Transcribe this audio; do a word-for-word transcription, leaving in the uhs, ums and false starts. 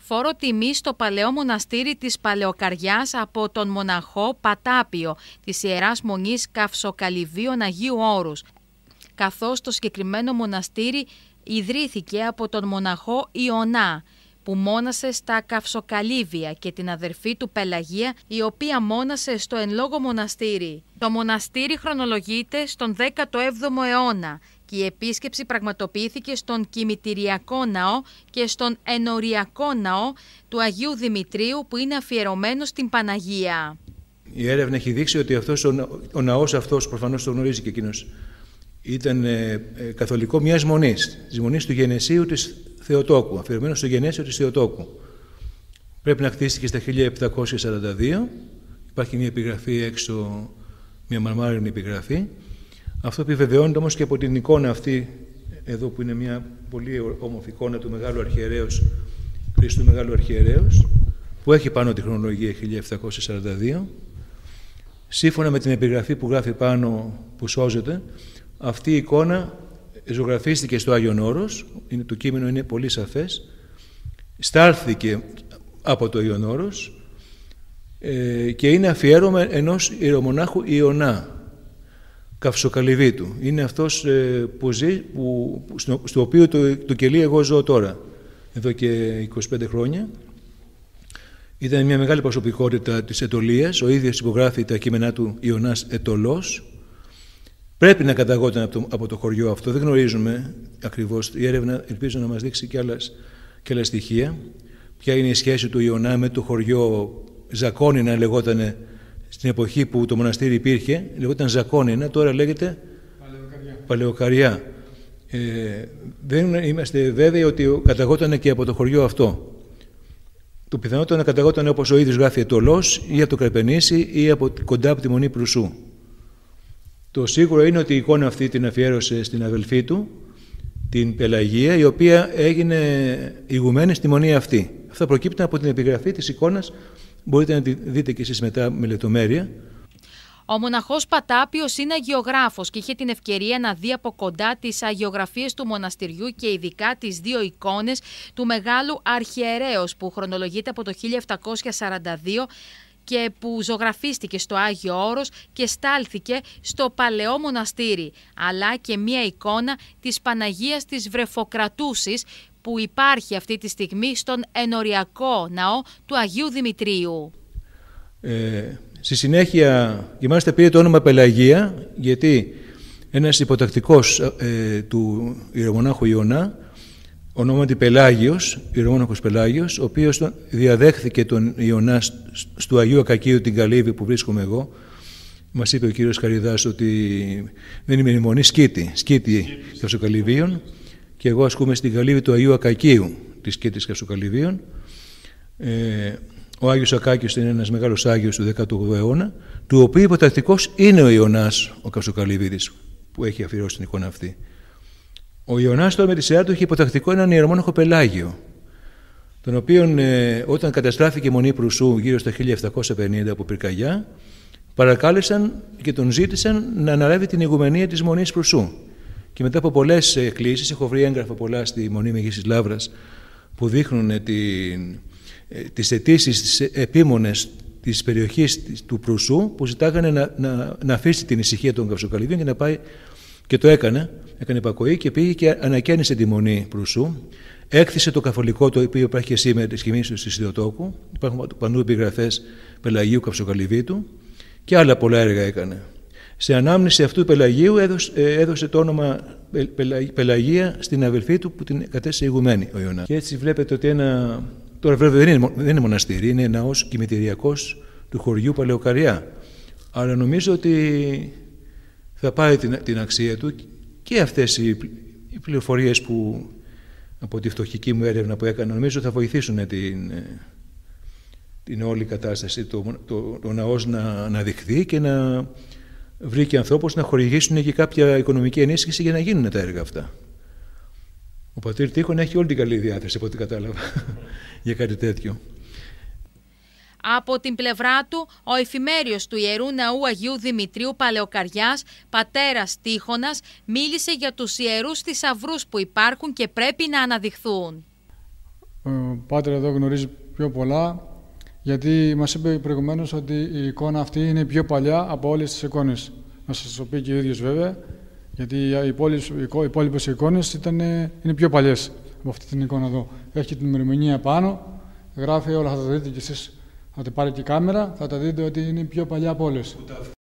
φόρο τιμής στο παλαιό μοναστήρι της Παλαιοκαριάς από τον μοναχό Πατάπιο της Ιεράς Μονής Καυσοκαλυβίων Αγίου Όρους, καθώς το συγκεκριμένο μοναστήρι ιδρύθηκε από τον μοναχό Ιωνά, που μόνασε στα Καυσοκαλύβια, και την αδερφή του Πελαγία, η οποία μόνασε στο εν λόγω μοναστήρι. Το μοναστήρι χρονολογείται στον δέκατο έβδομο αιώνα και η επίσκεψη πραγματοποιήθηκε στον Κημητηριακό Ναό και στον Ενοριακό Ναό του Αγίου Δημητρίου, που είναι αφιερωμένο στην Παναγία. Η έρευνα έχει δείξει ότι αυτός ο, να, ο ναός αυτός, προφανώς το γνωρίζει και εκείνος, ήταν ε, ε, καθολικό μιας μονής, της μονής του Γενεσίου της Θεοτόκου, αφιερωμένο στο Γενέσιο της Θεοτόκου. Πρέπει να χτίστηκε στα χίλια επτακόσια σαράντα δύο. Υπάρχει μια επιγραφή έξω, μια μαρμάρινη επιγραφή. Αυτό επιβεβαιώνεται όμως και από την εικόνα αυτή, εδώ που είναι μια πολύ όμορφη εικόνα του Μεγάλου Αρχιερέως, Χριστού Μεγάλου Αρχιερέως, που έχει πάνω τη χρονολογία χίλια επτακόσια σαράντα δύο. Σύμφωνα με την επιγραφή που γράφει πάνω, που σώζεται, αυτή η εικόνα ζωγραφίστηκε στο Άγιον Όρος, είναι, το κείμενο είναι πολύ σαφές, στάλθηκε από το Άγιον Όρος ε, και είναι αφιέρωμα ενός ιερομονάχου Ιωνά, Καυσοκαλυβίτου. Είναι αυτός ε, που ζει, που, στο, στο οποίο το, το κελί εγώ ζω τώρα, εδώ και είκοσι πέντε χρόνια. Ήταν μια μεγάλη προσωπικότητα της Αιτωλίας, ο ίδιος υπογράφει τα κείμενά του Ιωνάς Αιτωλός. Πρέπει να καταγόταν από το, από το χωριό αυτό, δεν γνωρίζουμε ακριβώς. Η έρευνα ελπίζω να μας δείξει και, άλλας, και άλλα στοιχεία. Ποια είναι η σχέση του Ιωνά με το χωριό Ζακώνινα, λεγόταν στην εποχή που το μοναστήρι υπήρχε, λεγόταν Ζακώνινα, τώρα λέγεται Παλαιοκαριά. Παλαιοκαριά. Ε, δεν είμαστε βέβαιοι ότι καταγόταν και από το χωριό αυτό. Το πιθανότερο να καταγόταν, όπως ο ίδιος γράφει, Αιτωλός ή από το Κρεπενήσι ή από, κοντά από τη Μονή Προυσού. Το σίγουρο είναι ότι η εικόνα αυτή την αφιέρωσε στην αδελφή του, την Πελαγία, η οποία έγινε ηγουμένη στη μονή αυτή. Αυτά προκύπτουν από την επιγραφή της εικόνας, μπορείτε να τη δείτε και εσείς μετά με λεπτομέρεια. Ο μοναχός Πατάπιος είναι αγιογράφος και είχε την ευκαιρία να δει από κοντά τις αγιογραφίες του μοναστηριού και ειδικά τις δύο εικόνες του Μεγάλου Αρχιερέως, που χρονολογείται από το χίλια επτακόσια σαράντα δύο και που ζωγραφίστηκε στο Άγιο Όρος και στάλθηκε στο παλαιό μοναστήρι, αλλά και μία εικόνα της Παναγίας της Βρεφοκρατούσης που υπάρχει αυτή τη στιγμή στον Ενοριακό Ναό του Αγίου Δημητρίου. Ε, στη συνέχεια, και μάλιστα πήρε το όνομα Πελαγία, γιατί ένας υποτακτικός ε, του ιερομονάχου Ιωνά, ονόματι Πελάγιος, ιερομόναχος Πελάγιος, ο οποίος διαδέχθηκε τον Ιωνά του Αγίου Ακακίου την Καλύβη που βρίσκομαι εγώ. Μας είπε ο κύριος Χαριδάς ότι δεν είμαι η μονή, σκήτη, σκήτη Καυσοκαλυβίων, και εγώ ασκούμε στην Καλύβη του Αγίου Ακακίου της σκήτης Καυσοκαλυβίων. Ε, ο Άγιος Ακάκιος είναι ένας μεγάλος Άγιος του δέκατου όγδοου αιώνα, του οποίου υποτακτικός είναι ο Ιωνάς ο Καυσοκαλυβίδης, που έχει αφιερώσει την εικόνα αυτή. Ο Ιωνάς τώρα με τη σειρά του είχε υποτακτικό έναν ιερομόναχο Πελάγιο, τον οποίον ε, όταν καταστράφηκε η Μονή Προυσού γύρω στα χίλια επτακόσια πενήντα από πυρκαγιά, παρακάλεσαν και τον ζήτησαν να αναλάβει την ηγουμενία της Μονής Προυσού. Και μετά από πολλές εκκλήσεις, έχω βρει έγγραφα πολλά στη Μονή Μεγίστης Λαύρας που δείχνουν την, ε, τις αιτήσεις, τις επίμονες της περιοχής του Προυσού, που ζητάγανε να, να, να αφήσει την ησυχία των Καυσοκαλυβίων και να πάει. Και το έκανε, έκανε υπακοή και πήγε και ανακαίνισε τη Μονή Προυσού. Έκθισε το καφολικό, το οποίο υπάρχει και σήμερα τη κοιμήσεω τη Θεοτόκου. Υπάρχουν παντού επιγραφές Πελαγίου Καυσοκαλυβίτου και άλλα πολλά έργα έκανε. Σε ανάμνηση αυτού του Πελαγίου έδωσε, έδωσε το όνομα Πελαγία στην αδελφή του που την κατέστησε ηγουμένη, ο Ιωνάς. Και έτσι βλέπετε ότι ένα. Τώρα βέβαια δεν είναι, δεν είναι μοναστήρι, είναι ναός κημητηριακός του χωριού Παλαιοκαριά. Αλλά νομίζω ότι θα πάρει την, την αξία του και αυτές οι, οι πληροφορίες που από τη φτωχική μου έρευνα που έκανα, νομίζω θα βοηθήσουν την, την όλη κατάσταση, το, το, το ναός να αναδειχθεί και να βρει και ανθρώπους να χορηγήσουν και κάποια οικονομική ενίσχυση για να γίνουν τα έργα αυτά. Ο πατήρ Τείχων έχει όλη την καλή διάθεση, από ό,τι κατάλαβα, για κάτι τέτοιο. Από την πλευρά του, ο εφημέριος του Ιερού Ναού Αγίου Δημητρίου Παλαιοκαριάς, πατέρας Ο Πάτερ εδώ γνωρίζει πιο πολλά, γιατί μας είπε προηγουμένως ότι η εικόνα αυτή είναι πιο παλιά από όλες τις εικόνες. Να σας το πει και ο ίδιος βέβαια, γιατί οι υπόλοιπες εικόνες ήταν, είναι πιο παλιές από αυτή την εικόνα εδώ. Έχει την ημερομηνία πάνω, γράφει όλα, θα τα δείτε κι εσείς, θα τα πάρει και η κάμερα, θα τα δείτε ότι είναι πιο παλιά από όλες.